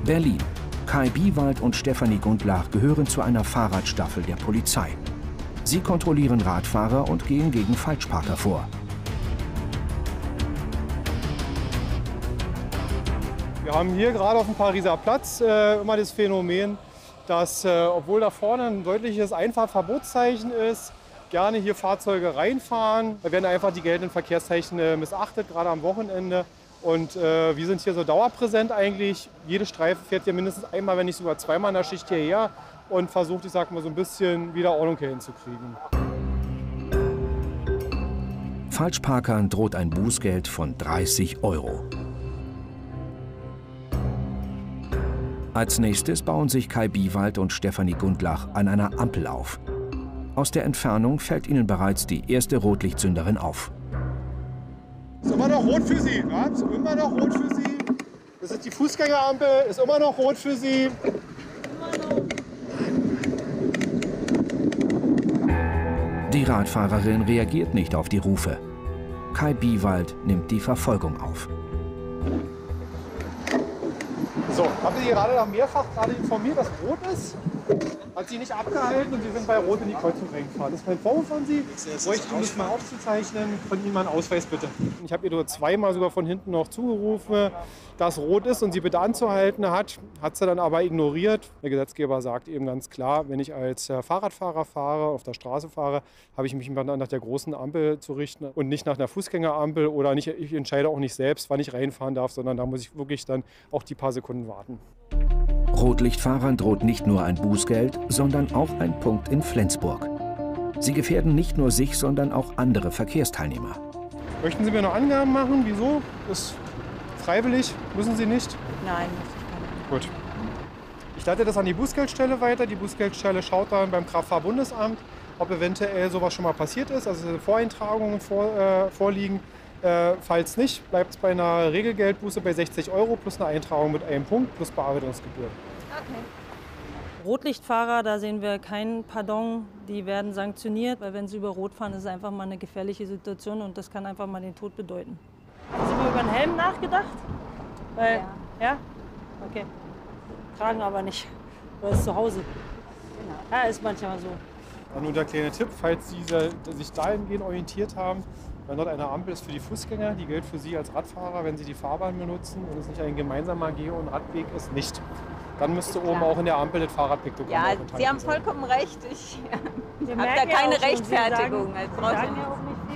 Berlin. Kai Biewald und Stefanie Gundlach gehören zu einer Fahrradstaffel der Polizei. Sie kontrollieren Radfahrer und gehen gegen Falschparker vor. Wir haben hier gerade auf dem Pariser Platz immer das Phänomen, dass, obwohl da vorne ein deutliches Einfahrtverbotszeichen ist, gerne hier Fahrzeuge reinfahren. Da werden einfach die geltenden Verkehrszeichen missachtet, gerade am Wochenende. Und wir sind hier so dauerpräsent eigentlich. Jede Streife fährt hier mindestens einmal, wenn nicht sogar zweimal in der Schicht hierher und versucht, ich sag mal, so ein bisschen wieder Ordnung hier hinzukriegen. Falschparkern droht ein Bußgeld von 30 €. Als nächstes bauen sich Kai Biewald und Stefanie Gundlach an einer Ampel auf. Aus der Entfernung fällt ihnen bereits die erste Rotlichtsünderin auf. Ist immer noch rot für Sie, ja? Ist immer noch rot für Sie. Das ist die Fußgängerampel, ist immer noch rot für Sie. Die Radfahrerin reagiert nicht auf die Rufe. Kai Biewald nimmt die Verfolgung auf. So, haben Sie gerade mehrfach informiert, dass rot ist? Hat sie nicht abgehalten und Sie sind bei Rot in die Kreuzung reingefahren. Das ist mein Vorwurf an Sie. Bräuchte Ihnen das mal aufzuzeichnen. Von Ihnen mal einen Ausweis bitte. Ich habe ihr nur zweimal sogar von hinten noch zugerufen, dass rot ist und sie bitte anzuhalten hat. Hat sie dann aber ignoriert. Der Gesetzgeber sagt eben ganz klar, wenn ich als Fahrradfahrer fahre, auf der Straße fahre, habe ich mich nach der großen Ampel zu richten und nicht nach einer Fußgängerampel oder nicht, ich entscheide auch nicht selbst, wann ich reinfahren darf, sondern da muss ich wirklich dann auch die paar Sekunden warten. Rotlichtfahrern droht nicht nur ein Bußgeld, sondern auch ein Punkt in Flensburg. Sie gefährden nicht nur sich, sondern auch andere Verkehrsteilnehmer. Möchten Sie mir noch Angaben machen? Wieso? Ist freiwillig? Müssen Sie nicht? Nein. Gut. Ich leite das an die Bußgeldstelle weiter. Die Bußgeldstelle schaut dann beim Kraftfahrbundesamt, ob eventuell sowas schon mal passiert ist, also Voreintragungen vorliegen. Falls nicht, bleibt es bei einer Regelgeldbuße bei 60 € plus eine Eintragung mit einem Punkt plus Bearbeitungsgebühren. Okay. Rotlichtfahrer, da sehen wir kein Pardon, die werden sanktioniert, weil wenn sie über Rot fahren, ist es einfach mal eine gefährliche Situation und das kann einfach mal den Tod bedeuten. Haben Sie mal über den Helm nachgedacht? Weil, ja? Okay. Tragen aber nicht, weil es zu Hause. Ja, ist manchmal so. Und nur der kleine Tipp, falls Sie sich dahingehend orientiert haben, wenn dort eine Ampel ist für die Fußgänger, die gilt für Sie als Radfahrer, wenn Sie die Fahrbahn benutzen und es nicht ein gemeinsamer Geh- und Radweg ist, nicht. Dann müsste oben auch in der Ampel das Fahrradpiktogramm Ja, enthalten Sie haben sein. vollkommen recht. Ich habe da merken ja keine auch schon, Rechtfertigung. Sie sagen ja auch nicht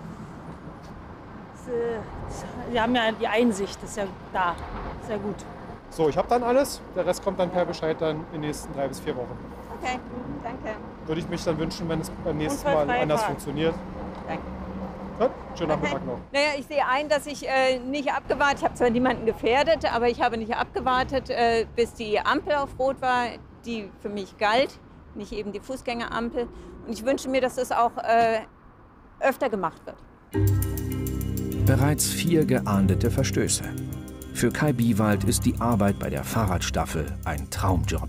viel. Sie haben ja die Einsicht, das ist ja da. Sehr gut. So, ich habe dann alles. Der Rest kommt dann per Bescheid dann in den nächsten 3 bis 4 Wochen. Okay, danke. Würde ich mich dann wünschen, wenn es beim nächsten Mal anders funktioniert. Danke. Gut, schönen Nachmittag noch. Naja, ich sehe ein, dass ich nicht abgewartet, ich habe zwar niemanden gefährdet, aber ich habe nicht abgewartet, bis die Ampel auf Rot war, die für mich galt, nicht eben die Fußgängerampel. Und ich wünsche mir, dass das auch öfter gemacht wird. Bereits 4 geahndete Verstöße. Für Kai Biewald ist die Arbeit bei der Fahrradstaffel ein Traumjob.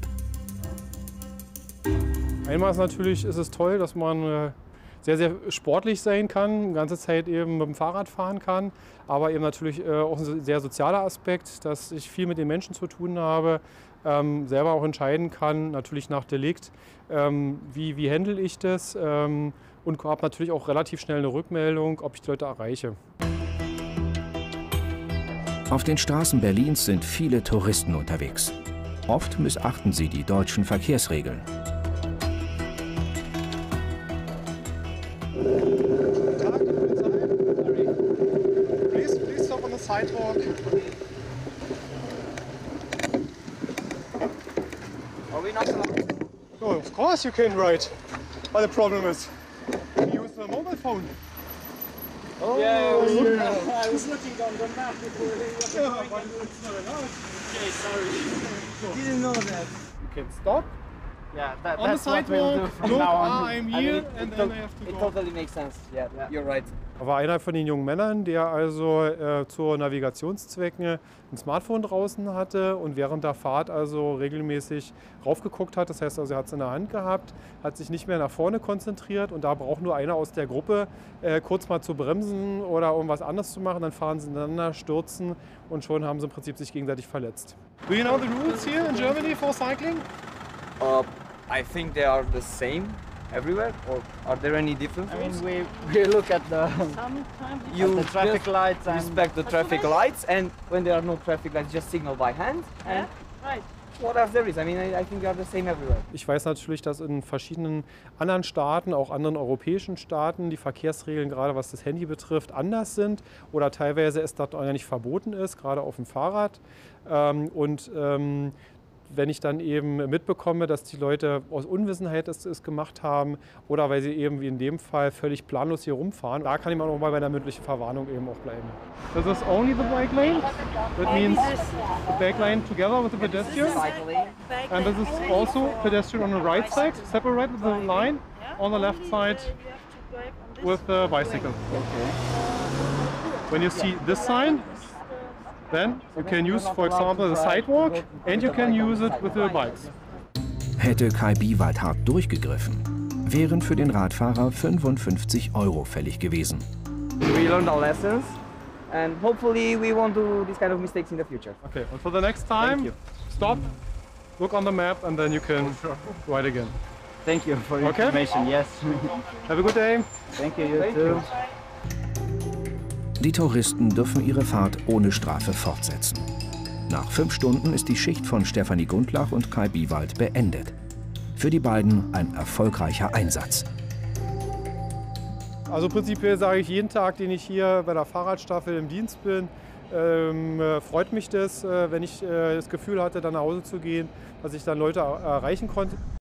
Einmal ist es toll, dass man sehr, sehr sportlich sein kann, die ganze Zeit eben mit dem Fahrrad fahren kann, aber eben natürlich auch ein sehr sozialer Aspekt, dass ich viel mit den Menschen zu tun habe, selber auch entscheiden kann, natürlich nach Delikt, wie handle ich das und habe natürlich auch relativ schnell eine Rückmeldung, ob ich die Leute erreiche. Auf den Straßen Berlins sind viele Touristen unterwegs. Oft missachten sie die deutschen Verkehrsregeln. Please stop on the sidewalk. Are we not allowed? No, of course you can ride. But the problem is, you use a mobile phone. Oh, yeah, I was looking on the map before it's not allowed. Okay, sorry. Didn't know that. You can stop. Yeah, On the that's what we'll do sidewalk, from look, now on. I'm here, and then I have to It go. totally makes sense. Yeah, you're right. Er war einer von den jungen Männern, der also zu Navigationszwecken ein Smartphone draußen hatte und während der Fahrt also regelmäßig raufgeguckt hat. Das heißt also, er hat es in der Hand gehabt, hat sich nicht mehr nach vorne konzentriert und da braucht nur einer aus der Gruppe kurz mal zu bremsen oder irgendwas anderes zu machen. Dann fahren sie ineinander, stürzen und schon haben sie im Prinzip sich gegenseitig verletzt. Do you know the rules here in Germany for cycling? I think they are the same everywhere, or are there any differences? I mean, we look at the You traffic just lights and respect the traffic lights, and when there are no traffic lights, just signal by hand. And Right. what else there is? I mean, I think they are the same everywhere. Ich weiß natürlich, dass in verschiedenen anderen Staaten, auch anderen europäischen Staaten, die Verkehrsregeln, gerade was das Handy betrifft, anders sind oder teilweise es dort auch nicht verboten ist, gerade auf dem Fahrrad. Wenn ich dann eben mitbekomme, dass die Leute aus Unwissenheit es gemacht haben oder weil sie eben wie in dem Fall völlig planlos hier rumfahren, da kann ich auch mal bei der mündlichen Verwarnung eben auch bleiben. This is only the bike lane. That means the bike lane together with the pedestrian. And this is also pedestrian on the right side, separate with the line on the left side with the bicycle. When you see this sign, then you can use, for example, the sidewalk and you can use it with your bikes. Hätte Kai Biewald hart durchgegriffen, wären für den Radfahrer 55 € fällig gewesen. We learned our lessons, and hopefully we won't do these kind of mistakes in the future. Okay, and for the next time, stop, look on the map and then you can ride again. thank you for your Okay. information. Yes. Have a good day. Thank you, you too. Die Touristen dürfen ihre Fahrt ohne Strafe fortsetzen. Nach 5 Stunden ist die Schicht von Stefanie Gundlach und Kai Biewald beendet. Für die beiden ein erfolgreicher Einsatz. Also prinzipiell sage ich, jeden Tag, den ich hier bei der Fahrradstaffel im Dienst bin, freut mich das, wenn ich das Gefühl hatte, dann nach Hause zu gehen, dass ich dann Leute erreichen konnte.